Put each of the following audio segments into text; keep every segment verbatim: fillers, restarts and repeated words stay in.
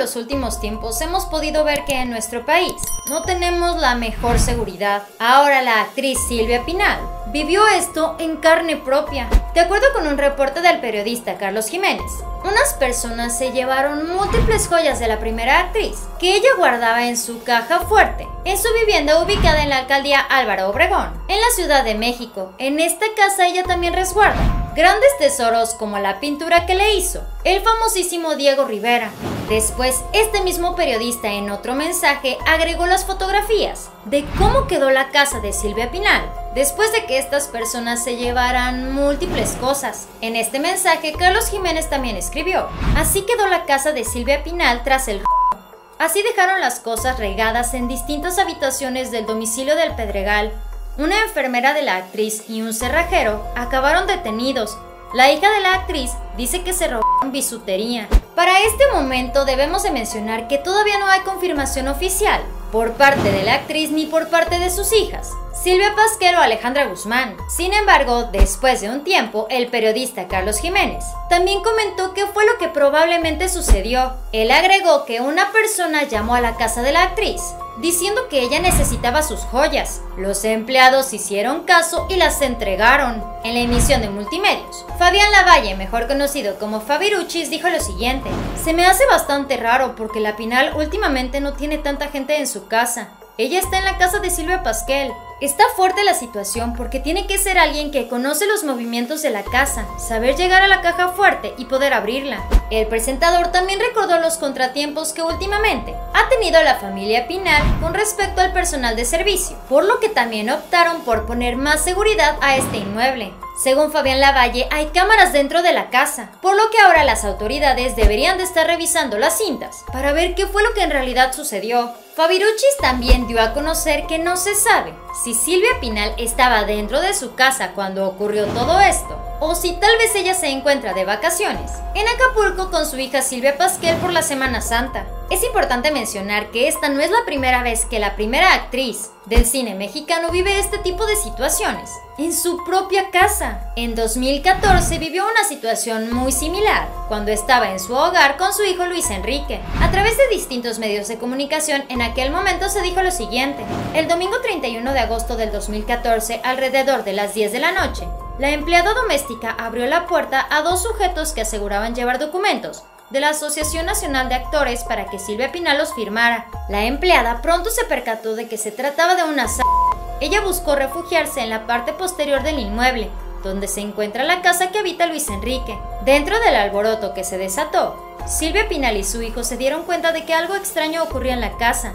los últimos tiempos hemos podido ver que en nuestro país no tenemos la mejor seguridad. Ahora la actriz Silvia Pinal vivió esto en carne propia. De acuerdo con un reporte del periodista Carlos Jiménez, unas personas se llevaron múltiples joyas de la primera actriz que ella guardaba en su caja fuerte en su vivienda ubicada en la alcaldía Álvaro Obregón, en la Ciudad de México. En esta casa ella también resguarda grandes tesoros como la pintura que le hizo el famosísimo Diego Rivera. Después, este mismo periodista en otro mensaje agregó las fotografías de cómo quedó la casa de Silvia Pinal después de que estas personas se llevaran múltiples cosas. En este mensaje, Carlos Jiménez también escribió: así quedó la casa de Silvia Pinal tras el robo. Así dejaron las cosas regadas en distintas habitaciones del domicilio del Pedregal. Una enfermera de la actriz y un cerrajero acabaron detenidos. La hija de la actriz dice que se robaron bisutería. Para este momento debemos de mencionar que todavía no hay confirmación oficial por parte de la actriz ni por parte de sus hijas, Silvia Pasquel o Alejandra Guzmán. Sin embargo, después de un tiempo, el periodista Carlos Jiménez también comentó qué fue lo que probablemente sucedió. Él agregó que una persona llamó a la casa de la actriz diciendo que ella necesitaba sus joyas. Los empleados hicieron caso y las entregaron. En la emisión de Multimedios, Fabián Lavalle, mejor conocido como Fabiruchis, dijo lo siguiente: se me hace bastante raro porque la Pinal últimamente no tiene tanta gente en su casa. Ella está en la casa de Silvia Pasquel. Está fuerte la situación porque tiene que ser alguien que conoce los movimientos de la casa, saber llegar a la caja fuerte y poder abrirla. El presentador también recordó los contratiempos que últimamente ha tenido la familia Pinal con respecto al personal de servicio, por lo que también optaron por poner más seguridad a este inmueble. Según Fabián Lavalle, hay cámaras dentro de la casa, por lo que ahora las autoridades deberían de estar revisando las cintas para ver qué fue lo que en realidad sucedió. Fabiruchis también dio a conocer que no se sabe si Silvia Pinal estaba dentro de su casa cuando ocurrió todo esto, o si tal vez ella se encuentra de vacaciones en Acapulco con su hija Silvia Pasquel por la Semana Santa. Es importante mencionar que esta no es la primera vez que la primera actriz del cine mexicano vive este tipo de situaciones en su propia casa. En dos mil catorce vivió una situación muy similar cuando estaba en su hogar con su hijo Luis Enrique. A través de distintos medios de comunicación en aquel momento se dijo lo siguiente: el domingo treinta y uno de agosto del dos mil catorce, alrededor de las diez de la noche, la empleada doméstica abrió la puerta a dos sujetos que aseguraban llevar documentos de la Asociación Nacional de Actores para que Silvia Pinal los firmara. La empleada pronto se percató de que se trataba de una asalto. Ella buscó refugiarse en la parte posterior del inmueble, donde se encuentra la casa que habita Luis Enrique. Dentro del alboroto que se desató, Silvia Pinal y su hijo se dieron cuenta de que algo extraño ocurría en la casa.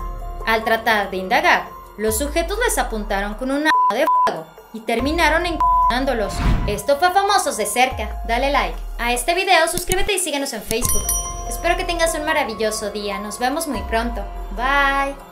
Al tratar de indagar, los sujetos les apuntaron con un arma de fuego y terminaron encañonándolos. Esto fue Famosos de Cerca. Dale like a este video, suscríbete y síguenos en Facebook. Espero que tengas un maravilloso día. Nos vemos muy pronto. Bye.